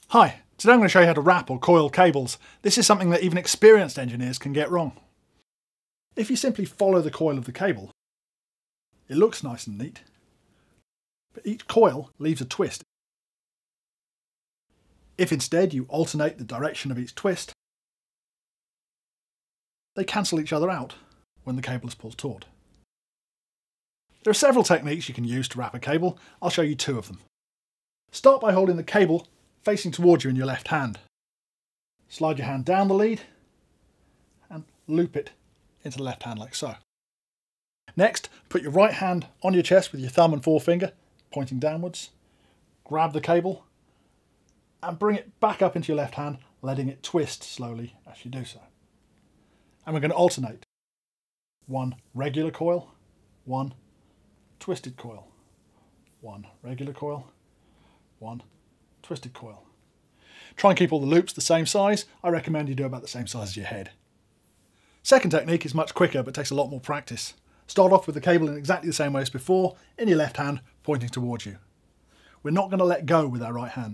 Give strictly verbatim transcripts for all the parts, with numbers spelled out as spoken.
Hi, today I'm going to show you how to wrap or coil cables. This is something that even experienced engineers can get wrong. If you simply follow the coil of the cable, it looks nice and neat, but each coil leaves a twist. If instead you alternate the direction of each twist, they cancel each other out when the cable is pulled taut. There are several techniques you can use to wrap a cable. I'll show you two of them. Start by holding the cable facing towards you in your left hand. Slide your hand down the lead and loop it into the left hand like so. Next, put your right hand on your chest with your thumb and forefinger pointing downwards. Grab the cable and bring it back up into your left hand, letting it twist slowly as you do so. And we're going to alternate. One regular coil, one twisted coil. One regular coil, one twisted coil. Try and keep all the loops the same size. I recommend you do about the same size as your head. Second technique is much quicker but takes a lot more practice. Start off with the cable in exactly the same way as before, in your left hand, pointing towards you. We're not going to let go with our right hand.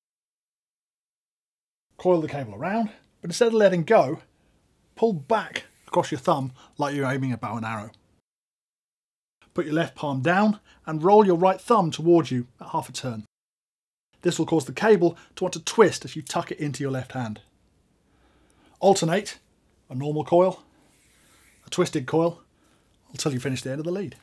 Coil the cable around, but instead of letting go, pull back across your thumb like you're aiming a bow and arrow. Put your left palm down and roll your right thumb towards you at half a turn. This will cause the cable to want to twist as you tuck it into your left hand. Alternate a normal coil, a twisted coil, until you finish the end of the lead.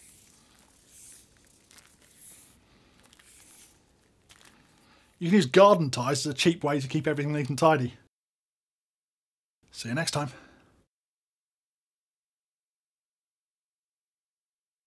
You can use garden ties as a cheap way to keep everything neat and tidy. See you next time.